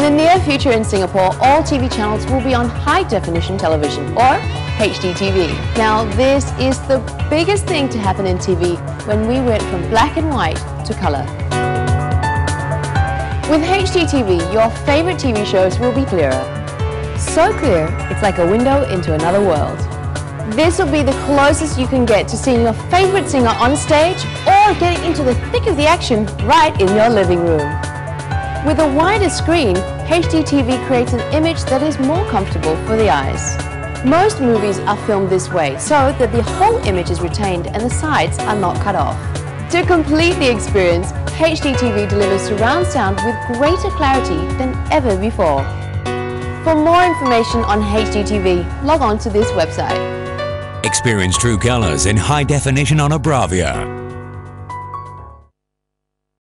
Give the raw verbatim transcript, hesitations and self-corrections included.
the near future in Singapore, all T V channels will be on high-definition television, or H D T V. Now, this is the biggest thing to happen in T V when we went from black and white to colour. With H D T V, your favourite T V shows will be clearer. So clear, it's like a window into another world. This will be the closest you can get to seeing your favourite singer on stage or getting into the thick of the action right in your living room. With a wider screen, H D T V creates an image that is more comfortable for the eyes. Most movies are filmed this way so that the whole image is retained and the sides are not cut off. To complete the experience, H D T V delivers surround sound with greater clarity than ever before. For more information on H D T V, log on to this website. Experience true colours in high definition on a Bravia.